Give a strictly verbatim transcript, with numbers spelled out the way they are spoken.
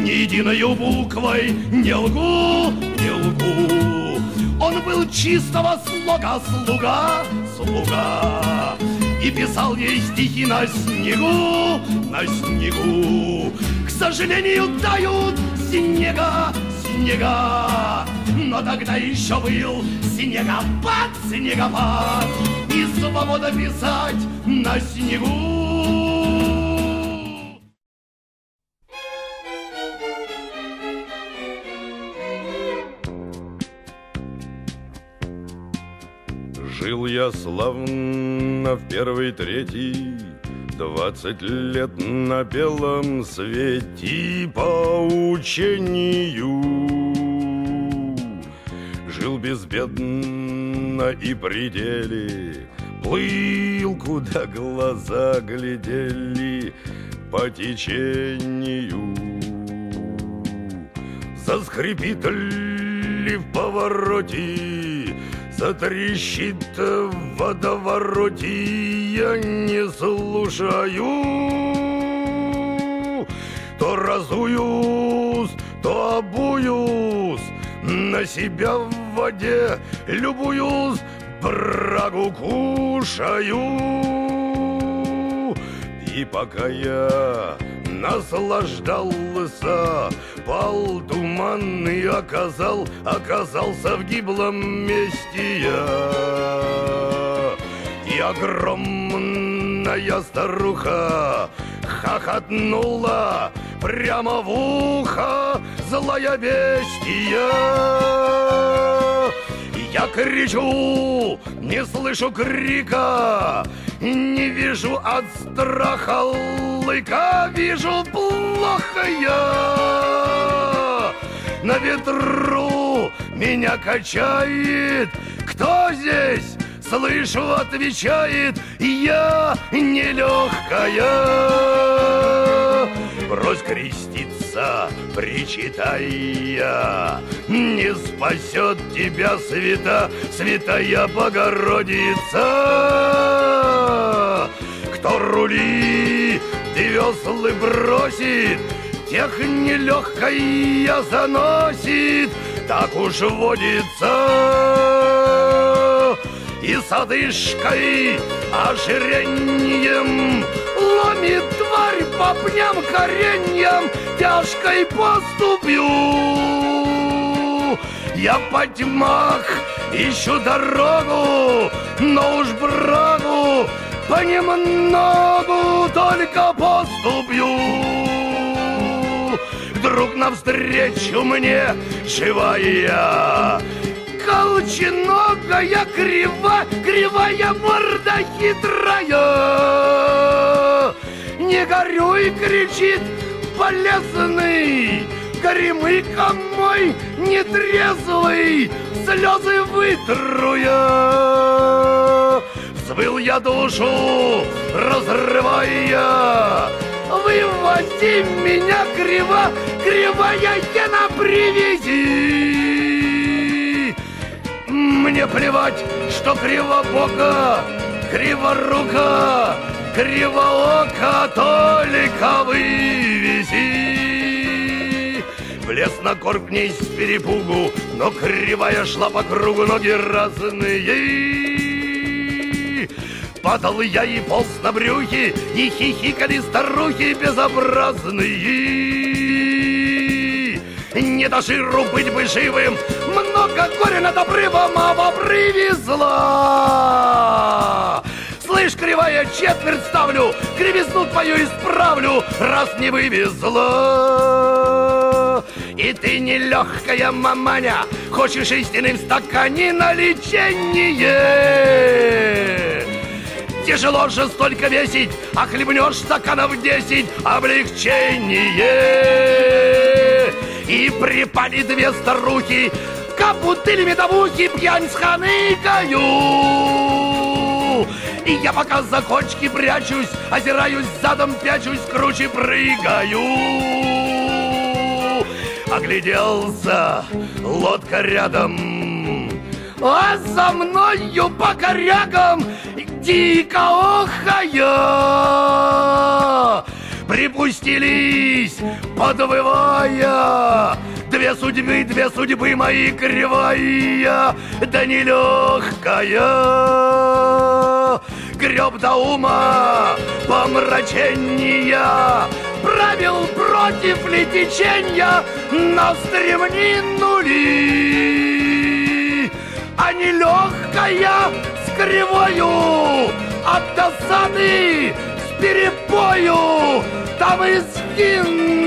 ни единою буквой не лгу, не лгу. Он был чистого слога слуга, слуга, и писал ей стихи на снегу, на снегу. К сожалению, тают снега, снега, но тогда еще был снегопад, снегопад, и свобода писать на снегу. Жил я славно в первый третий, двадцать лет на белом свете по учению. Жил безбедно и при деле, плыл, куда глаза глядели, по течению. Заскрипит ли в повороте, затрещит в водовороте, я не слушаю. То разуюсь, то обуюсь, на себя в воде любуюсь, брагу кушаю. И пока я наслаждался, пал туман и оказал, оказался в гиблом месте я. И огромная старуха хохотнула прямо в ухо, злая бестия. Я кричу, не слышу крика, не вижу от страха лыка, вижу плохо я. На ветру меня качает, кто здесь? Слышу, отвечает, я нелегкая. Брось креститься, причитая, не спасет тебя свята, святая Богородица. Кто рули и веслы бросит, тех нелегкая заносит, так уж водится. И с одышкой, ожиреньем ломит тварь по пням кореньям тяжкой поступью. Я по тьмах ищу дорогу, но уж брагу понемногу только поступью. Вдруг навстречу мне живая, колченогая, крива, кривая морда хитрая. Не горюй, кричит болезный, горемыка мой нетрезвый, слезы вытру я. Взвыл я душу, разрывая, вывози меня, крива, кривая гена, привези. Мне плевать, что кривобока, криворука, кривоока, только вывези. Влез на корм к ней с перепугу, но кривая шла по кругу, ноги разные. Падал я и полз на брюхе, и хихикали старухи безобразные. Не до жиру быть бы живым, много горя над обрывом мама привезла. Слышь, кривая, четверть ставлю, кривизну твою исправлю, раз не вывезла. И ты нелегкая маманя, хочешь истины в стакане на лечение. Тяжело же столько весить, а хлебнешь стаканов десять, облегчение. И припали две старухи, капутыли медовухи, пьянь сханыкаю. И я пока за кочки прячусь, озираюсь задом, пячусь, круче прыгаю. Огляделся, лодка рядом, а за мною по корягам дико охая. припустились, подвывая. Две судьбы, две судьбы мои кривая, да нелегкая. Греб до ума помрачения, правил против ли течения, на стремнину ли, а нелегкая с кривою, от досады с перепою, там и скин